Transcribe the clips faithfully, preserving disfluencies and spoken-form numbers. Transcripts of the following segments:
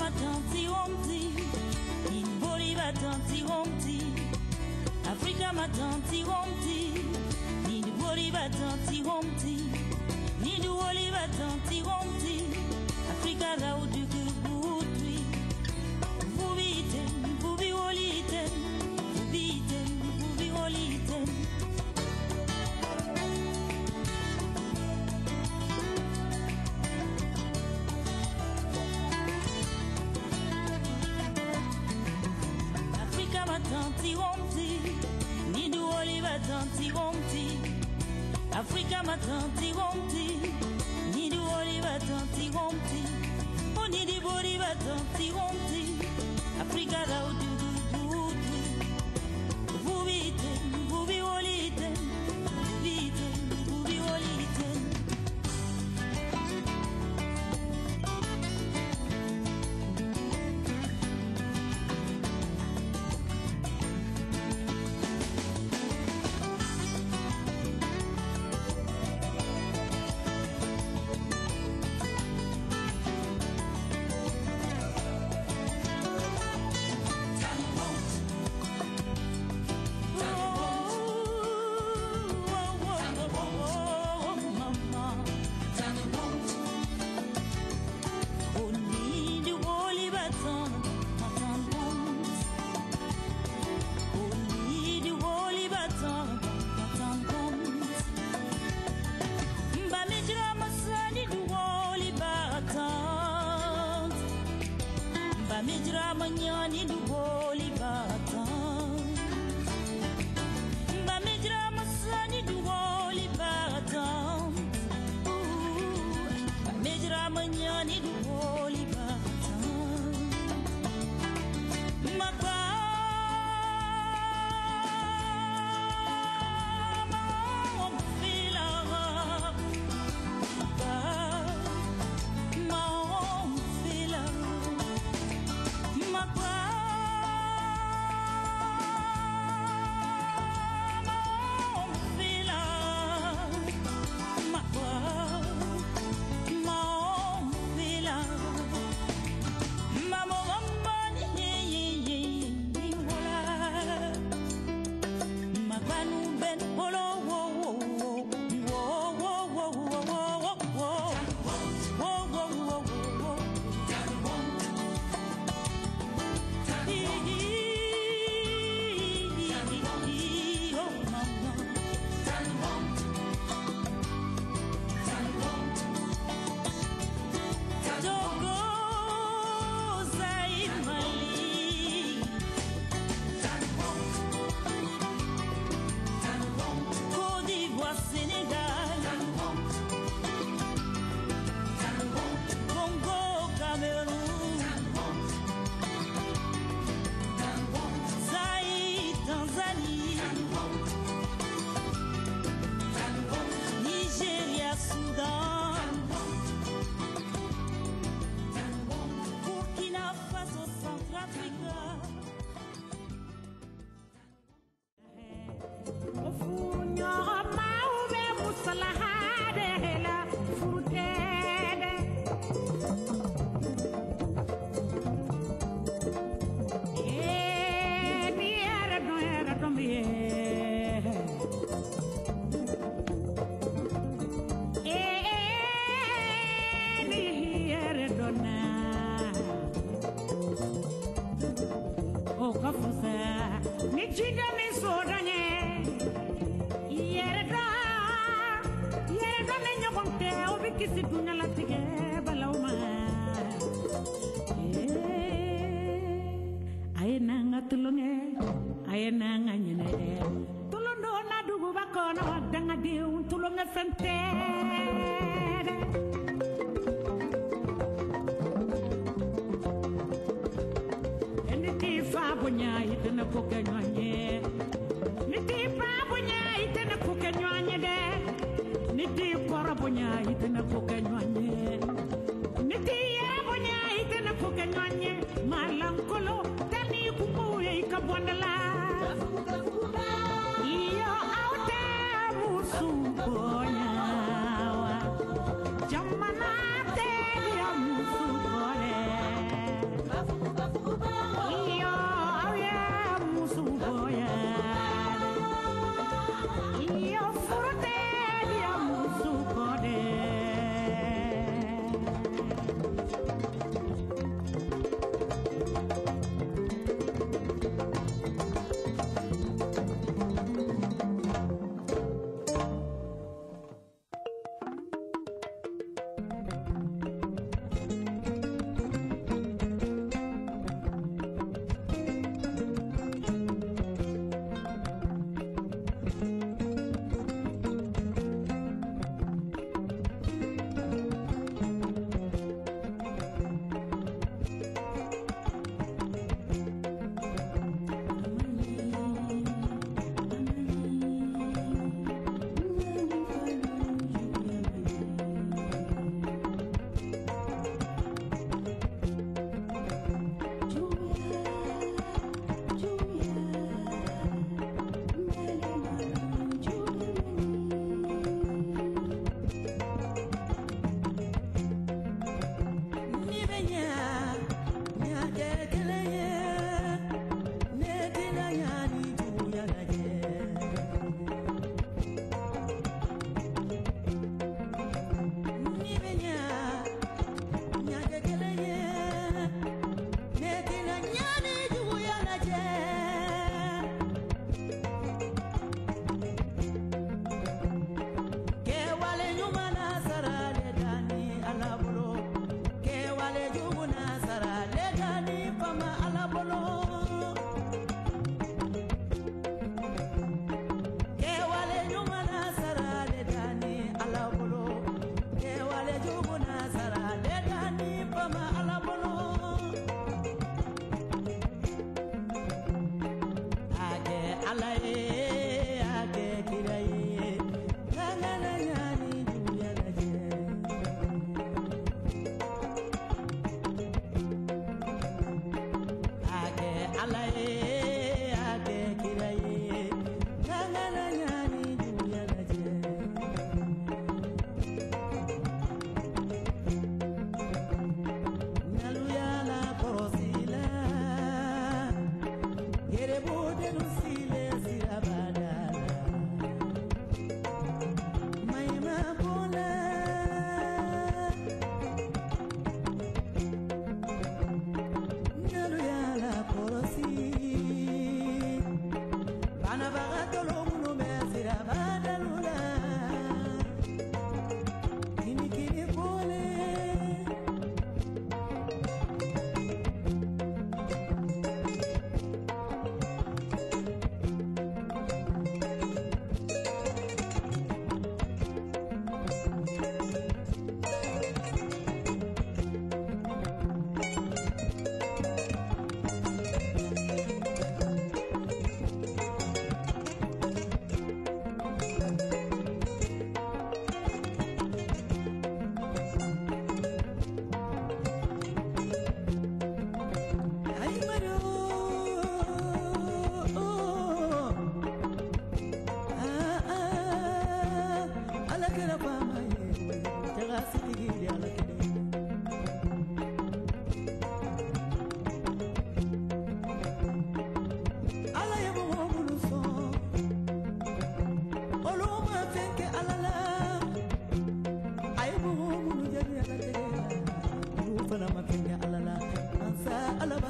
matanti omti, in boliva tanti omti. Africa matanti omti, in boliva tanti omti, in boliva tanti omti. Africa raudu kubutwi, bubite, bubi olite, bubite, bubi olite. Tanti omti, ni du oliva tanti omti. Africa ma tanti omti, ni du oliva tanti omti. O ni di boliva tanti omti. Africa da u du du du du. Bubite, bubi olite, bubite, bubi olite. Mijra manyani du boli batan, ba mijra masani du boli batan, ba mijra manyani du boli batan, makwa ma fila ba ma fila. Kisi dunya la tige balawma ay nanga tulunge ay nanga nyine tulundo na dugu bakono danga diu tulunge fente enditi fa bonya itena kokanyanye niti fa bonya itena kokanyanye de niti kora bonya itena kokanyanye niti ya bonya itena kokanyanye malankolo tani kupuye ikabondala iyo aute musu bonya wa jamana te ya musu bole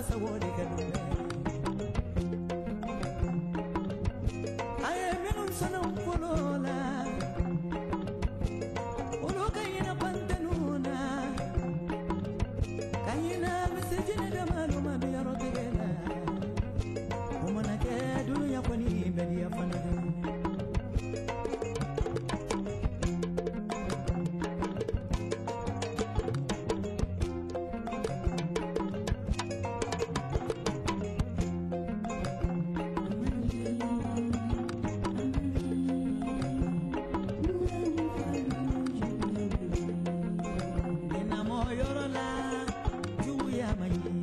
sawole kadumbe aye minun sanam kolola olo kayina pantanuna kayina mesejine damalu mami yarotigela umana ke dunya koni media fanade Yorola, Juya Mayi.